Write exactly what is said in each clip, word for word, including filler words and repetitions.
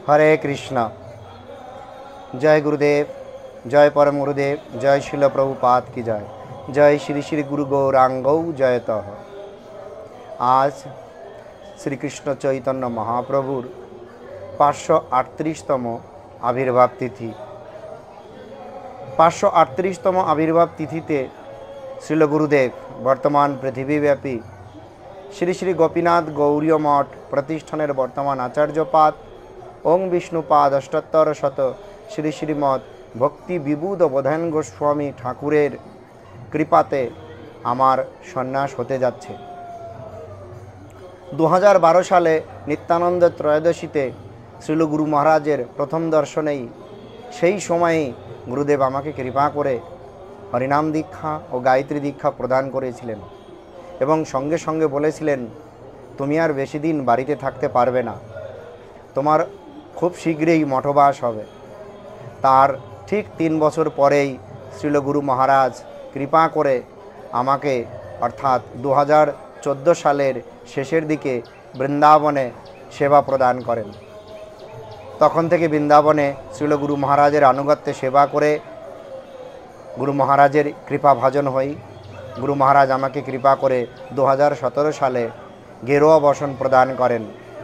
हरे कृष्ण। जय गुरुदेव, जय परम गुरुदेव, जय शिल प्रभुपाद की जय, जय श्री श्री गुरु गौरांगौ जयतः। आज श्री कृष्ण चैतन्य महाप्रभुर पाँचशो अड़तीसतम आविर्भाव तिथि। पाँचशो अड़तीसतम आविर्भाव तिथिते श्रील गुरुदेव बर्तमान पृथिवीव्यापी श्री श्री गोपीनाथ गौरीय मठ प्रतिष्ठानेर बर्तमान आचार्यपाद ओं विष्णुपाद अष्टोत्तर शत श्री श्रीमद भक्ति विबुध बोधायन गोस्वामी ठाकुरेर कृपाते आमार सन्यास होते जाच्छे। दो हज़ार बारो साले नित्यानंद त्रयोदशीते श्रील गुरु महाराजेर प्रथम दर्शनेई सेई समयेई गुरुदेव आमाके कृपा करे हरिनाम दीक्षा और गायत्री दीक्षा प्रदान करेছিলেন এবং সঙ্গে সঙ্গে বলেছিলেন তুমি আর বেশি দিন বাড়িতে থাকতে পারবে না, তোমার খুব শীঘ্রই মঠবাস হবে। তার ঠিক তিন বছর পরেই শ্রীল গুরু মহারাজ কৃপা করে আমাকে অর্থাৎ দু হাজার চোদ্দো সালের শেষের দিকে বৃন্দাবনে সেবা প্রদান করেন। তখন থেকে বৃন্দাবনে শ্রীল গুরু মহারাজের আনুগত্যে সেবা করে गुरु महाराजेर कृपा भाजन हई। गुरु महाराज आमाके कृपा करे दो हज़ार सतरो साले गेरुआ बसन प्रदान करें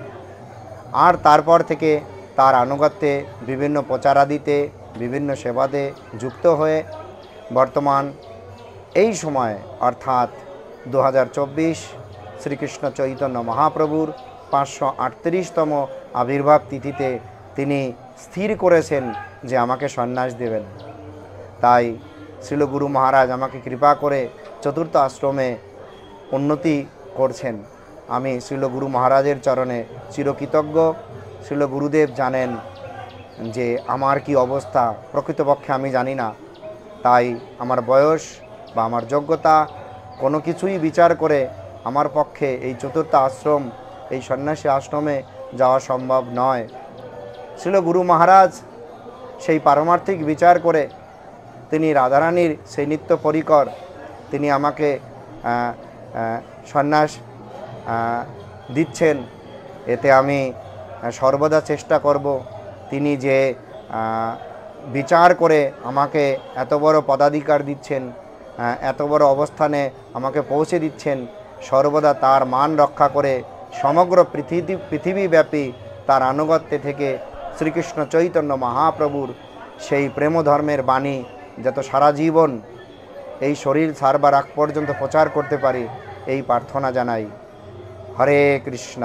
और तारपर थेके तार आनुगत्ये विभिन्न प्रचारादिते विभिन्न सेवाते जुक्त हये बर्तमान एई समय अर्थात दो हज़ार चौबीस श्रीकृष्ण चैतन्य महाप्रभुर पाँचशो अड़तीसतम आविर्भाव तिथिते तिनि स्थिर करेছেন जे आमाके सन्यास देवें। ताई श्रील गुरु महाराज आमाके कृपा करे चतुर्थ आश्रमे उन्नति करछेन। आमी श्रील गुरु महाराजेर चरणे चिरकृतज्ञ। श्रील गुरुदेव जानेन जे आमार की अवस्था प्रकृतपक्षे आमी जानी ना, ताई आमार बयस बा आमार योग्यता कोनो किछुई विचार करे आमार पक्षे एई चतुर्थ आश्रम एई सन्यासी आश्रमे जाওয়া सम्भव नय। श्रील गुरु महाराज सेई पारमार्थिक विचार करे তিনি রাধারানীর সেই নিত্য পরিকর তিনি আমাকে সন্ন্যাস দিচ্ছেন। এতে আমি সর্বদা চেষ্টা করব তিনি যে বিচার করে আমাকে এত বড় পদাধিকার দিচ্ছেন, এত বড় অবস্থানে আমাকে পৌঁছে দিচ্ছেন, সর্বদা তার মান রক্ষা করে সমগ্র পৃথিবী পৃথিবীব্যাপী তার আনুগত্যে থেকে শ্রীকৃষ্ণ চৈতন্য মহাপ্রভুর সেই প্রেম ধর্মের বাণী যত সারা জীবন এই শরীর ছাড়বার আগ পর্যন্ত প্রচার করতে পারি এই প্রার্থনা জানাই। হরে কৃষ্ণ।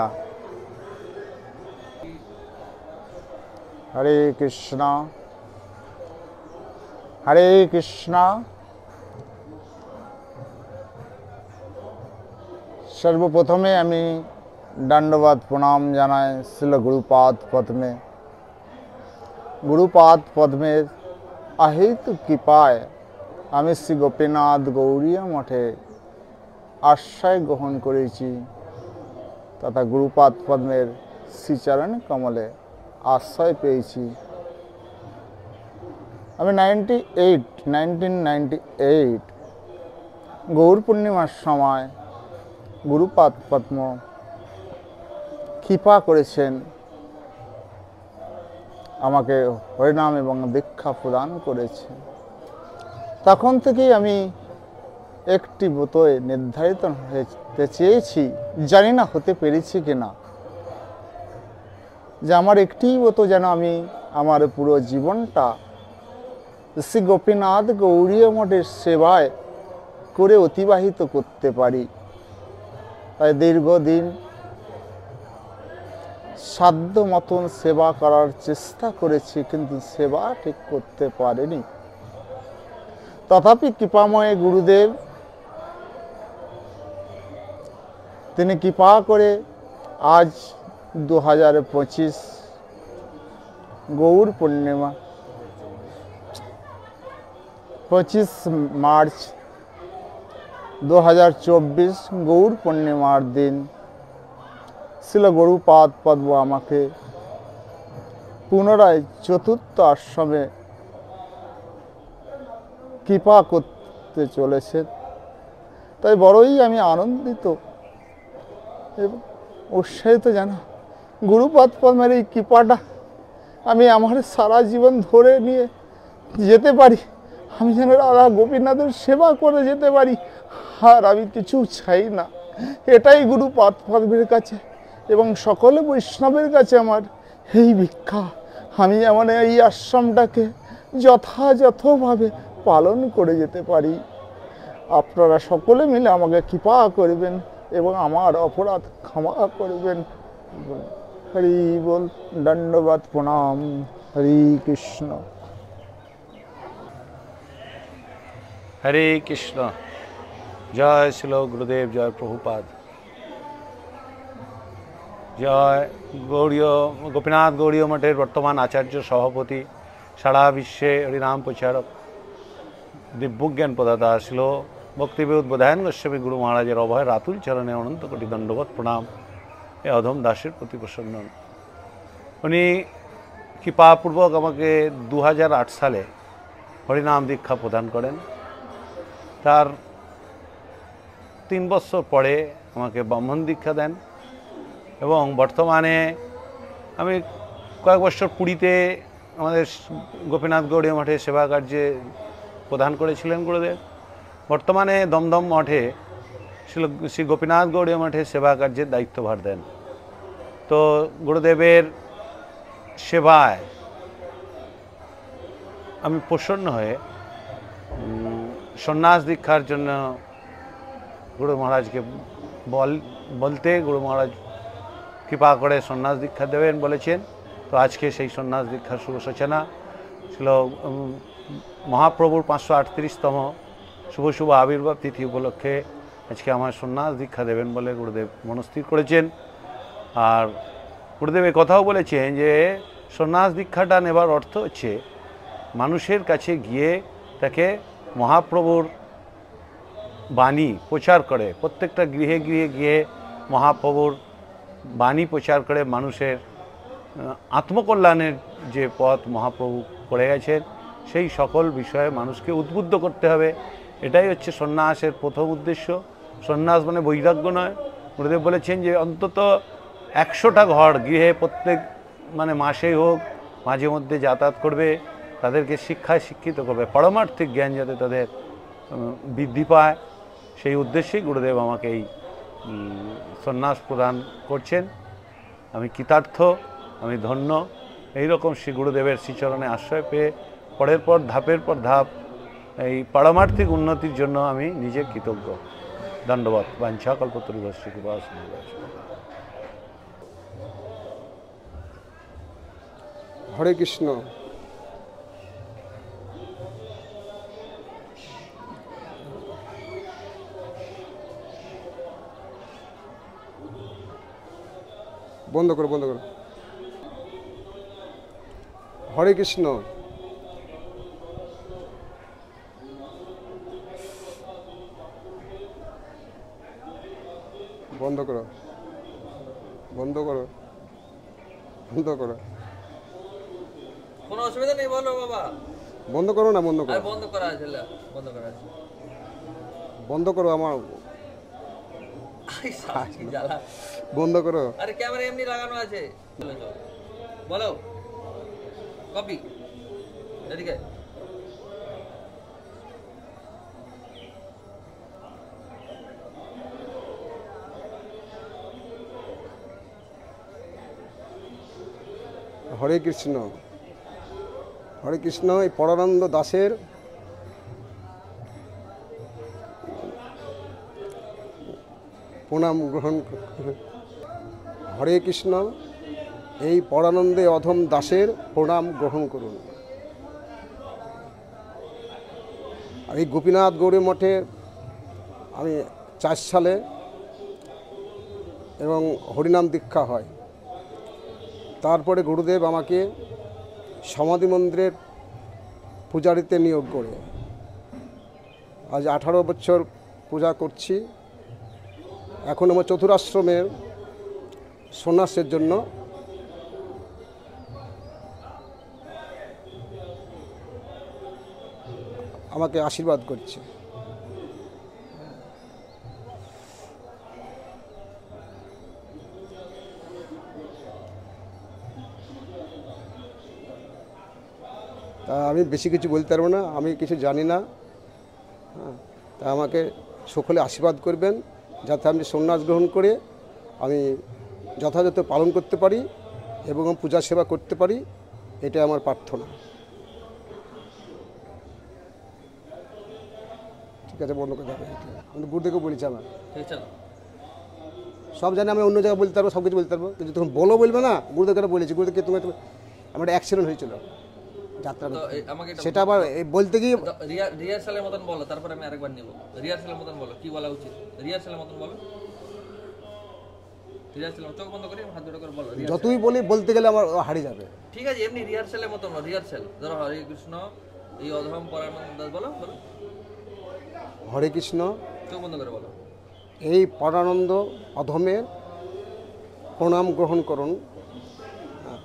हरे कृष्णा हरे कृष्णा। सर्वप्रथमे आमी दंडवत प्रणाम जानाई श्रील गुरुपाद पद्मे। गुरुपाद पद्मे अहेतु कृपाय आमी श्री गोपीनाथ गौरीय मठे आश्रय ग्रहण करेছি तथा गुरुपाद पद्मेर श्रीचरण कमले आश्रय पेয়েছি। আমি ninety eight nineteen ninety eight गौर पूर्णिमार समय गुरुपाद पद्म कृपा करेছেন আমাকে হরিনাম এবং দীক্ষা প্রদান করেছে। তখন থেকেই আমি একটি ব্রতয়ে নির্ধারিত হতে চেয়েছি, জানি না হতে পেরেছি কিনা, যে আমার একটি ব্রত যেন আমি আমার পুরো জীবনটা শ্রী গোপীনাথ গৌরীয় মঠের সেবায় করে অতিবাহিত করতে পারি। তাই দীর্ঘদিন সাধ্য মতন সেবা করার চেষ্টা করেছি, কিন্তু সেবা ঠিক করতে পারিনি। তথাপি কৃপাময় গুরুদেব তিনি কৃপা করে আজ दो हज़ार पच्चीस गौर पूर्णिमा पच्चीस मार्च दो हज़ार चौबीस गौर पूर्णिमार दिन श्रील गुरुपाद पद्म आमाके पुनराय चतुर्थ आश्रमे कृपा करते चलेছেন। তাই বড়ই আমি আনন্দিত এবং उत्साहित জানা गुरुपाद पद्मेर এই কৃপাটা আমি আমার সারা জীবন ধরে নিয়ে যেতে পারি, আমি যেন রাধা গোপীনাথের সেবা করে যেতে পারি, আর আমি কিছু চাই না। এটাই গুরু পাদপদ্মের কাছে এবং সকল বৈষ্ণবের কাছে আমার এই ভিক্ষা। আমি যেমন এই আশ্রমটাকে যথাযথভাবে পালন করে যেতে পারি। আপনারা সকলে মিলে আমাকে কৃপা করবেন এবং আমার অপরাধ ক্ষমা করবেন। হরি বল, দণ্ডবাদ প্রণাম। হরে কৃষ্ণ। হরে কৃষ্ণ। জয় শিল গুরুদেব, জয় প্রভুপাদ, জয় গৌড়ীয় গোপীনাথ গৌড়ীয় মঠের বর্তমান আচার্য সভাপতি, সারা বিশ্বে হরিনাম প্রচারক, দিব্যজ্ঞান প্রদাতা শিল ভক্তিবিদ বোধায়ন গোস্বামী গুরু মহারাজের অভয় রাতুল চরণে অনন্ত কোটি দণ্ডবত প্রণাম। এ অধম দাসের প্রতি প্রসন্ন। উনি কৃপাপূর্বক আমাকে দু হাজার আট সালে হরিনাম দীক্ষা প্রদান করেন। তার তিন বছর পরে আমাকে ব্রাহ্মণ দীক্ষা দেন এবং বর্তমানে আমি কয়েক বছর পুরীতে আমাদের গোপীনাথ গৌড়ীয় মঠে সেবা কার্যে প্রদান করেছিলেন গুরুদেব। বর্তমানে দমদম মঠে শ্রী গোপীনাথ গৌড়ীয় মঠে সেবা কার্যের দায়িত্বভার দেন। তো গুরুদেবের সেবায় আমি প্রসন্ন হয়ে সন্ন্যাস দীক্ষার জন্য গুরু মহারাজকে বল বলতে গুরু মহারাজ কৃপা করে সন্ন্যাস দীক্ষা দেবেন বলেছেন। তো আজকে সেই সন্ন্যাস দীক্ষার শুভ সূচনা ছিল। মহাপ্রভুর পাঁচশো আটত্রিশতম শুভ শুভ আবির্ভাব তিথি উপলক্ষে আজকে আমার সন্ন্যাস দীক্ষা দেবেন বলে গুরুদেব মনস্থির করেছেন। আর গুরুদেব এ কথাও বলেছেন যে সন্ন্যাস দীক্ষাটা নেবার অর্থ হচ্ছে মানুষের কাছে গিয়ে তাকে মহাপ্রভুর বাণী প্রচার করে, প্রত্যেকটা গৃহে গৃহে গিয়ে মহাপ্রভুর বাণী প্রচার করে মানুষের আত্মকল্যাণের যে পথ মহাপ্রভু করে গেছেন সেই সকল বিষয়ে মানুষকে উদ্বুদ্ধ করতে হবে। এটাই হচ্ছে সন্ন্যাসের প্রথম উদ্দেশ্য। সন্ন্যাস মানে বৈরাগ্য নয়। গুরুদেব বলেছেন যে অন্তত একশোটা ঘর গৃহে প্রত্যেক মানে মাসেই হোক মাঝে মধ্যে যাতায়াত করবে, তাদেরকে শিক্ষায় শিক্ষিত করবে, পারমার্থিক জ্ঞান যাতে তাদের বৃদ্ধি পায়, সেই উদ্দেশ্যেই গুরুদেব আমাকে এই সন্ন্যাস প্রদান করছেন। আমি কৃতার্থ, আমি ধন্য। এইরকম শ্রী গুরুদেবের শ্রীচরণে আশ্রয় পেয়ে পরের পর ধাপের পর ধাপ এই পারমার্থিক উন্নতির জন্য আমি নিজে কৃতজ্ঞ। দণ্ডবত। বাঞ্ছা কল্পতরুভ্যশ্চ কৃপা সিন্ধু। হরে কৃষ্ণ। বন্ধ করো বন্ধ করো। হরে কৃষ্ণ। বন্ধ করো বন্ধ করো বন্ধ করো। কোনো অসুবিধা নেই, বলো বাবা। বন্ধ করো না, বন্ধ করো। বন্ধ করা আছে, বন্ধ করা আছে। বন্ধ করো আমার বন্ধ করো। আরে ক্যামেরা এমনি লাগানো আছে। বলো কপি এদিকে। হরে কৃষ্ণ। হরে কৃষ্ণ। এই পরানন্দ দাসের প্রণাম গ্রহণ। হরে কৃষ্ণ। এই পরানন্দে অধম দাসের প্রণাম গ্রহণ করুন। আর এই গোপীনাথ গৌড়ী মঠে আমি চার সালে এবং হরিনাম দীক্ষা হয়। তারপরে গুরুদেব আমাকে সমাধি মন্দিরের পূজারিতে নিয়োগ করে আজ আঠারো বছর পূজা করছি। এখন আমার চতুরাশ্রমের সন্ন্যাসের জন্য আমাকে আশীর্বাদ করছে। তা আমি বেশি কিছু বলতে পারবো না, আমি কিছু জানি না। হ্যাঁ, তা আমাকে সকলে আশীর্বাদ করবেন যাতে আমি সন্ন্যাস গ্রহণ করে আমি যথাযথ পালন করতে পারি এবং পূজা সেবা করতে পারি, এটা আমার প্রার্থনা। ঠিক আছে, বন্ধ করে দেবে। আমি গুরুদেবকে বলেছি আমার ঠিক আছে, সব জানি, আমি অন্য জায়গায় বলতে পারবো, সব কিছু বলতে পারবো, কিন্তু তখন বলো বলবে না। গুরুদেবকে বলেছি, গুরুদেবকে তুমি আমার একটা অ্যাক্সিডেন্ট হয়েছিল যাত্রা তো করতে। এই- আমাকে এটা সেটা আবার এই বলতে গিয়ে রিয়া- রিহার্সালের মতন বলো, তারপর আমি আরেকবার নেব। রিহার্সালের মতন বলো, কি বলা উচিত? রিহার্সালের মতন বলো, রিহার্সাল চোখ বন্ধ করে হাত দুটো করে বলো। rehearsal। যতই বলি বলতে গেলে আমার হারিয়ে যাবে। ঠিক আছে, এমনি রিহার্সালের মতন বলো, রিহার্সাল। ধরো হরে কৃষ্ণ এই অধম পরানন্দ দাস, বলো বলো, হরে কৃষ্ণ, চোখ বন্ধ করে বলো। এই পরানন্দ অধমের প্রণাম গ্রহণ করুন। হ্যাঁ।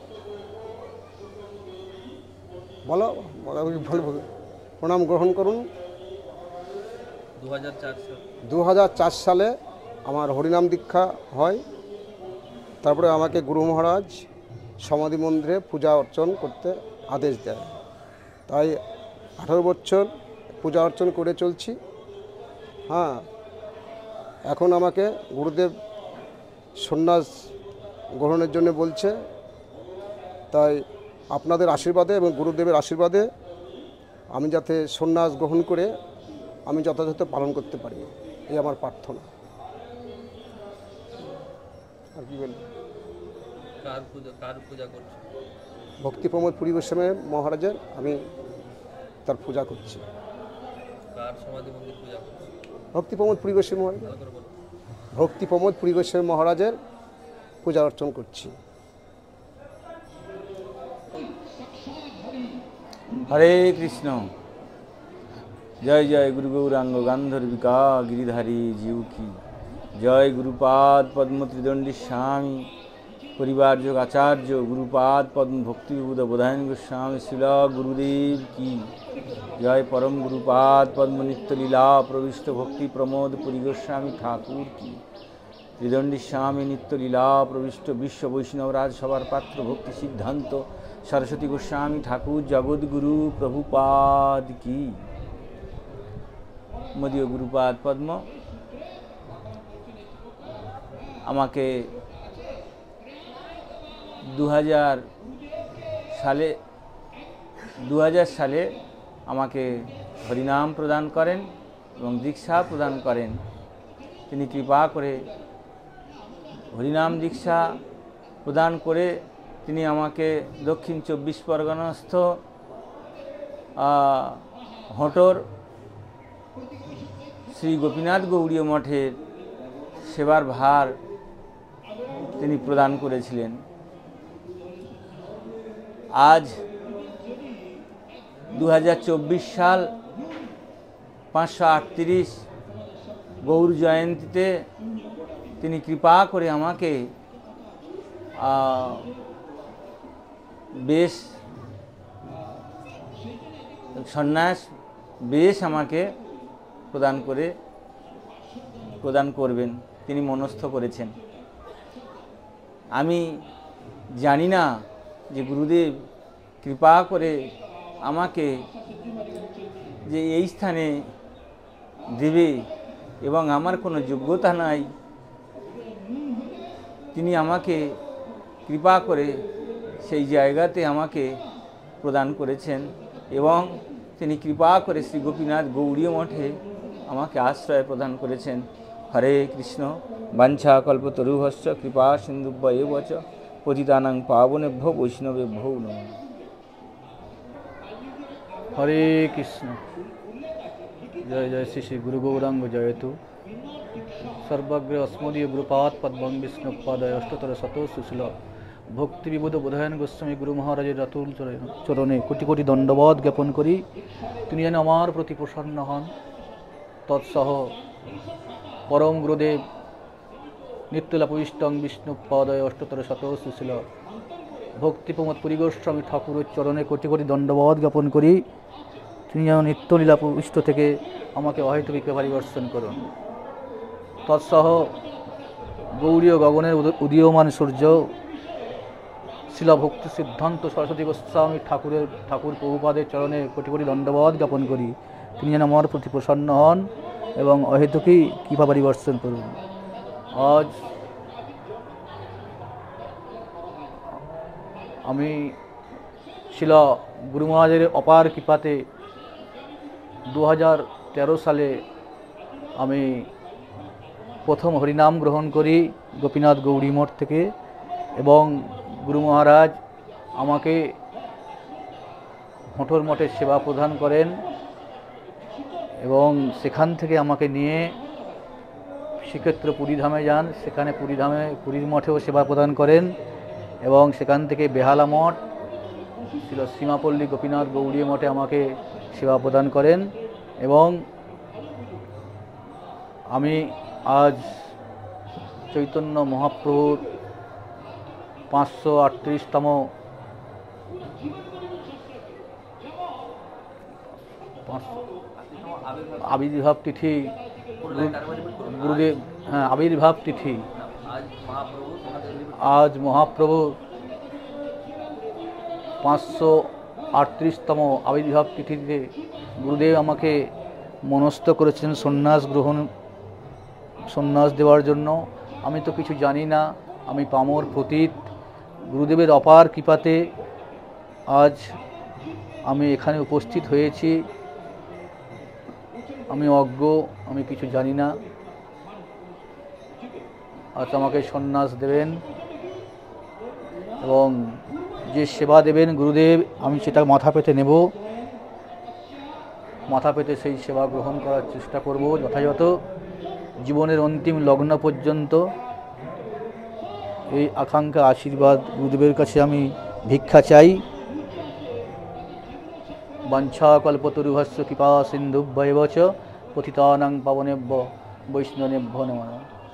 বলো বলো, ভালো বলো। প্রণাম গ্রহণ করুন। দু হাজার চার সাল দু হাজার চার সালে আমার হরিনাম দীক্ষা হয়। তারপরে আমাকে গুরু মহারাজ সমাধি মন্দিরে পূজা অর্চন করতে আদেশ দেয়। তাই আঠারো বছর পূজা অর্চন করে চলছি। হ্যাঁ, এখন আমাকে গুরুদেব সন্ন্যাস গ্রহণের জন্য বলছে। তাই আপনাদের আশীর্বাদে এবং গুরুদেবের আশীর্বাদে আমি যাতে সন্ন্যাস গ্রহণ করে আমি যথাযথ পালন করতে পারি, এই আমার প্রার্থনা। আর কি বলবো? কার পূজা কার পূজা করছো? ভক্তি প্রমোদ পুরী গোস্বামী মহারাজের আমি তার পূজা করছি। কার সমাধি মন্দির পূজা করছো? ভক্তি প্রমোদ পুরী গোস্বামী মহারাজ ভালো করে বলো। ভক্তি প্রমোদ পুরী গোস্বামী মহারাজের পূজা অর্চন করছি। হরে কৃষ্ণ। জয় জয় গুরু গৌরাঙ্গ গান্ধর্বিকা গিরিধারী জীব কি জয়। গুরুপাদ পদ্ম ত্রিদণ্ডী স্বামী পরিবার যোগ আচার্য গুরুপাদ পদ্ম ভক্তি বিবুধ বোধায়ন গোস্বামী শিল গুরুদেব কি জয়। পরম গুরুপাদ পদ্ম নিত্য লীলা প্রবিষ্ট ভক্তি প্রমোদ পুরী গোস্বামী ঠাকুর কি ত্রিদণ্ডী স্বামী নিত্য লীলা প্রবিষ্ট বিশ্ব বৈষ্ণবরাজ সবার পাত্র ভক্তি সিদ্ধান্ত সরস্বতী গোস্বামী ঠাকুর জগৎগুরু প্রভুপাদ কি। মদীয় গুরুপাদ পদ্ম আমাকে দু হাজার সালে দু হাজার সালে আমাকে হরিনাম প্রদান করেন এবং দীক্ষা প্রদান করেন। তিনি কৃপা করে হরিনাম দীক্ষা প্রদান করে তিনি আমাকে দক্ষিণ চব্বিশ পরগনাস্থ হটর শ্রী গোপীনাথ গৌড়ীয় মঠের সেবার ভার তিনি প্রদান করেছিলেন। আজ দু হাজার চব্বিশ সাল পাঁচশো আটত্রিশ গৌর জয়ন্তীতে তিনি কৃপা করে আমাকে বেশ সন্ন্যাস বেশ আমাকে প্রদান করে প্রদান করবেন তিনি মনস্থ করেছেন। আমি জানি না যে গুরুদেব কৃপা করে আমাকে যে এই স্থানে দেবে এবং আমার কোনো যোগ্যতা নাই, তিনি আমাকে কৃপা করে সেই জায়গাতে আমাকে প্রদান করেছেন এবং তিনি কৃপা করে শ্রী গোপীনাথ গৌড়ীয় মঠে আমাকে আশ্রয় প্রদান করেছেন। হরে কৃষ্ণ। বাঞ্ছা কল্পতরুভশ্চ কৃপা সিন্ধুভ্যেব চ পতিতানাং পাবনেভ্যো বৈষ্ণবেভ্যো নমঃ। হরে কৃষ্ণ। জয় জয় শ্রী শ্রী গুরু গৌরাঙ্গ জয়তু। সর্বগ্রে অস্মদীয় গুরুপাদ পদ্মং বিষ্ণুপাদয় অষ্টতর শত সুশীল ভক্তি বিবোধ বোধায়ন গোস্বামী গুরু মহারাজের রাতুল চরণে কোটি কোটি দণ্ডবধ জ্ঞাপন করি তিনি যেন আমার প্রতি প্রসন্ন হন। তৎসহ পরম গুরুদেব নিত্যলা পুষ্টং বিষ্ণুপাদয় অষ্টতর শত সুশীল ভক্তি প্রমোদ পুরী গোস্বামী ঠাকুরের চরণে কোটি কোটি দণ্ডবধ জ্ঞাপন করি তিনি যেন নিত্যলীলা পুষ্ট থেকে আমাকে অহেতুক কৃপা পরিবর্ষণ করুন। তৎসহ গৌরীয় গগনের উদীয়মান সূর্য শিলা ভক্তি সিদ্ধান্ত সরস্বতী গোস্বামী ঠাকুরের ঠাকুর প্রভুপাদের চরণে কোটি কোটি দণ্ডবোধ জ্ঞাপন করি। তিনি যেন আমার প্রতি প্রসন্ন হন এবং অহেতুকই কৃপা পরিবর্তন করুন। আজ আমি শিলা গুরু মহারাজের অপার কৃপাতে দু হাজার তেরো সালে আমি প্রথম হরিনাম গ্রহণ করি গোপীনাথ গৌড়ী মঠ থেকে, এবং গুরু মহারাজ আমাকে হঠর মঠের সেবা প্রদান করেন এবং সেখান থেকে আমাকে নিয়ে শ্রীক্ষেত্র পুরীধামে যান। সেখানে পুরীধামে পুরীর মঠেও সেবা প্রদান করেন এবং সেখান থেকে বেহালা মঠ ছিল সীমাপল্লী গোপীনাথ গৌড়ী মঠে আমাকে সেবা প্রদান করেন। এবং আমি আজ চৈতন্য মহাপ্রভুর পাঁচশো আটত্রিশতম আবির্ভাব তিথি গুরুদেব হ্যাঁ আবির্ভাব তিথি আজ মহাপ্রভু পাঁচশো আটত্রিশতম আবির্ভাব তিথিতে গুরুদেব আমাকে মনস্থ করেছেন সন্ন্যাস গ্রহণ সন্ন্যাস দেওয়ার জন্য। আমি তো কিছু জানি না, আমি পামর পতিত। গুরুদেবের অপার কৃপাতে আজ আমি এখানে উপস্থিত হয়েছি। আমি অজ্ঞ, আমি কিছু জানি না। আজ আমাকে সন্ন্যাস দেবেন এবং যে সেবা দেবেন গুরুদেব, আমি সেটা মাথা পেতে নেব। মাথা পেতে সেই সেবা গ্রহণ করার চেষ্টা করব যথাযথ। জীবনের অন্তিম লগ্ন পর্যন্ত এই আকাঙ্ক্ষা আশীর্বাদ গুরুদেবের কাছে আমি ভিক্ষা চাই। বাঞ্ছা কল্পতরুভস্য কৃপা সিন্ধুভ্যেব চ পতিতানাং পাবনেভ্য বৈষ্ণবেভ্যো নমঃ।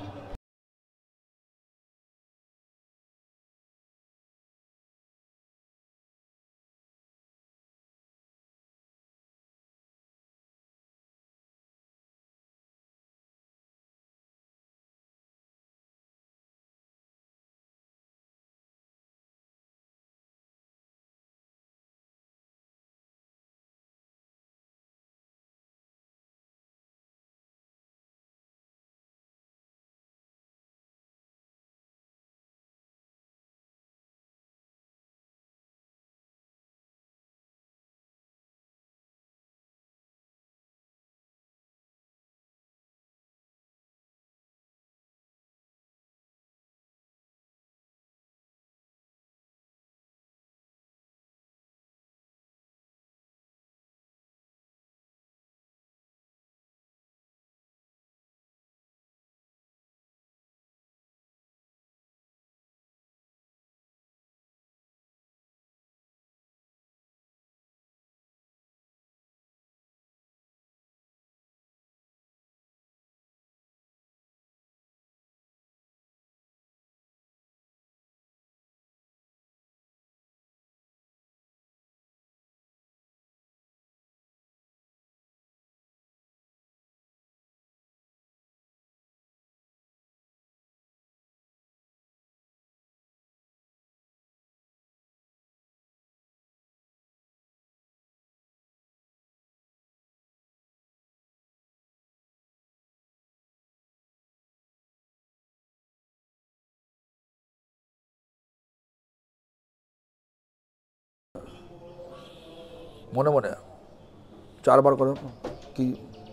মনে মনে চারবার করে কি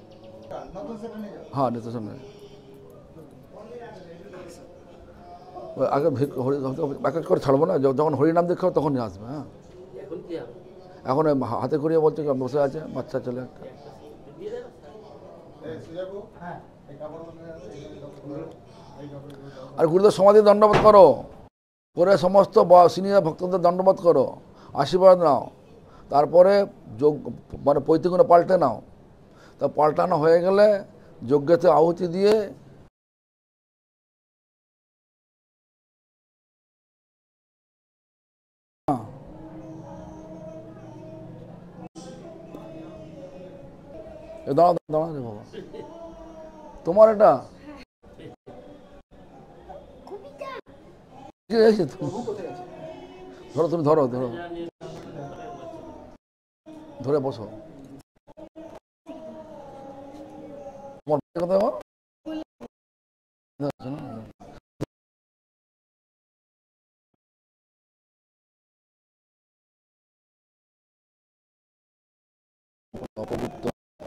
হ্যাঁ নেতা সামনে আগে এক এক করে ছাড়বো না, যখন হরিনাম দেখো তখন নিয়ে আসবে। হ্যাঁ এখন হাতে করিয়ে বলছে বসে আছে বাচ্চা ছেলে একটা। আর গুরুদেব সমাধি দণ্ডবোধ করো, করে সমস্ত সিনিয়র ভক্তদের দণ্ডবোধ করো, আশীর্বাদ নাও, তারপরে যোগ মানে পৈতৃকগুলো পাল্টে নাও। তা পাল্টানো হয়ে গেলে যজ্ঞতে আহুতি দিয়ে দাঁড়া দাঁড়া রে বাবা, তোমার এটা ধরো তুমি ধরো ধরো ধরে বসো। তোমার কথা আমার অপবিত্র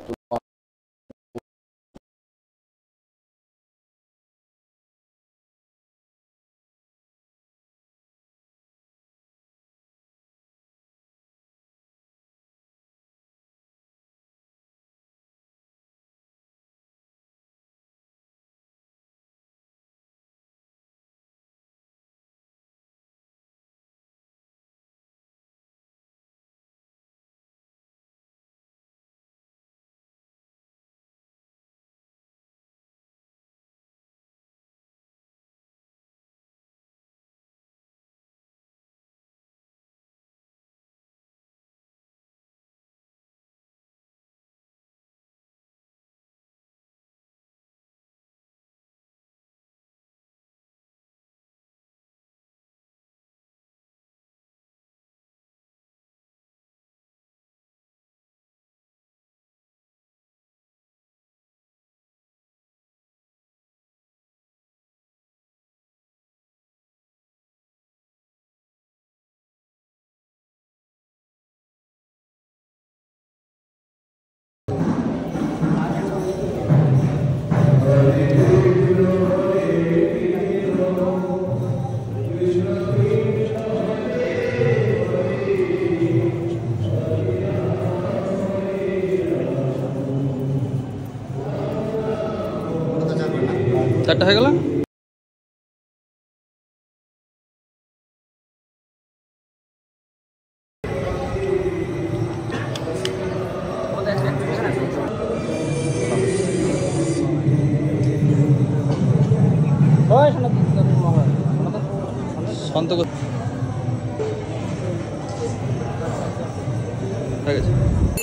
চারটা হয়ে গেল। শান্ত হয়ে গেছে।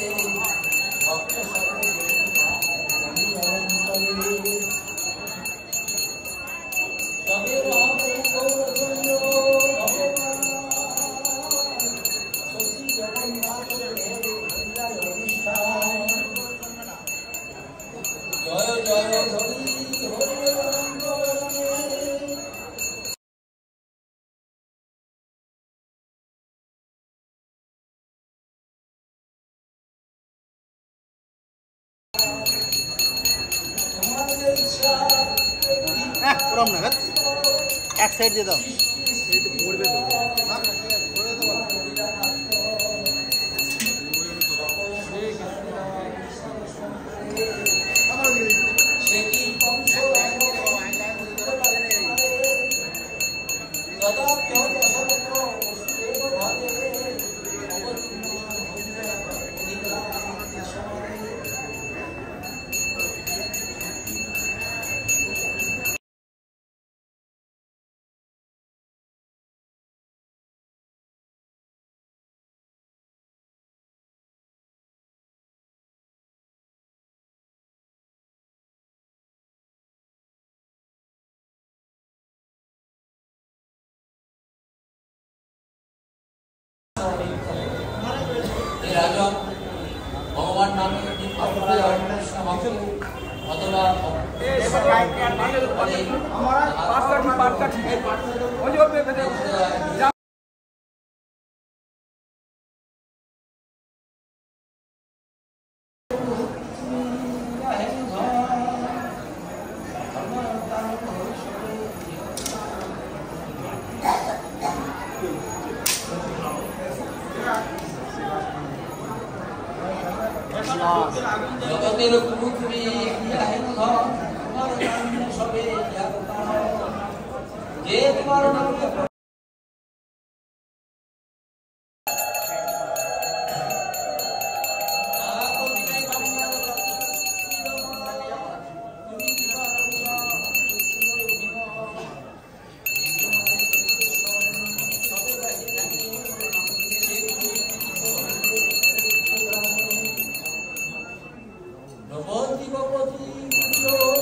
এক সাইড দিয়ে দাও। ভগবান নামে অথবা জগতের পৃথিবী সবে যে তোমার নামে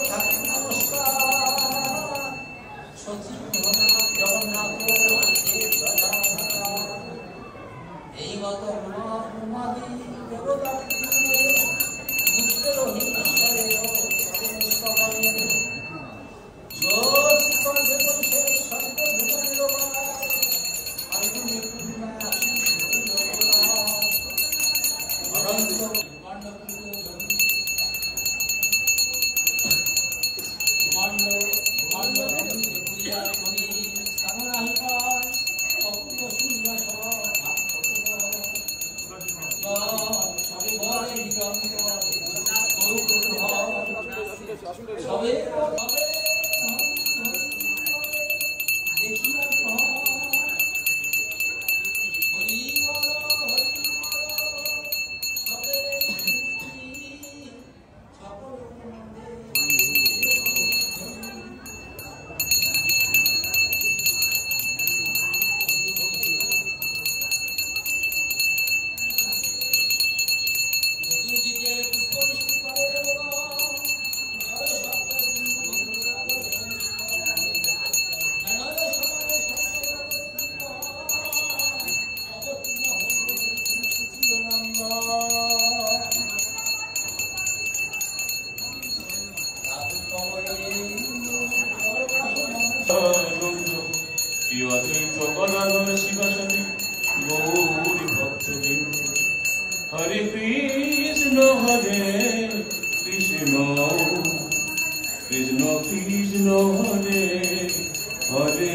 Jagannath Hare Krishna, Hare Krishna, Krishna Krishna, Hare Hare,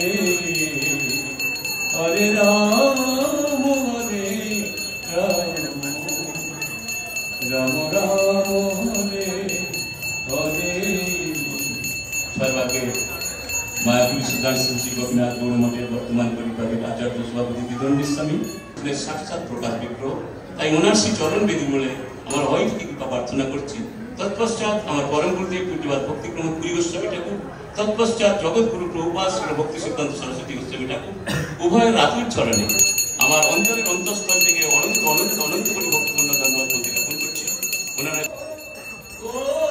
Hare Ram, Hare Ram, Ram Ram, Hare Hare. সর্বাগ্রে মায়াপুরী সিদ্ধার্থ শ্রী গোপীনাথ গৌড় মঠের বর্তমান পরিবারের আচার্য সভাপতি বিদণ্ডী স্বামী সাক্ষাৎ প্রকাশ বিগ্রহ, তাই ওনার শ্রী চরণ বেদী বলে আমার হয় থেকে কৃপা প্রার্থনা করছি। তৎপশ্চাৎ আমার পরম গুরুদেব পূজ্যপাদ ভক্তিক্রম পুরী গোস্বামী ঠাকুর, তৎপশ্চাৎ জগৎগুরু প্রভুপাদ শ্রী ভক্তি সিদ্ধান্ত সরস্বতী গোস্বামী ঠাকুর উভয়ের রাতুর চরণে আমার অন্তরের অন্তঃস্থল থেকে অনন্ত অনন্ত অনন্ত কোটি ভক্তিপূর্ণ ধন্যবাদ প্রতিজ্ঞাপন করছি। ওনারা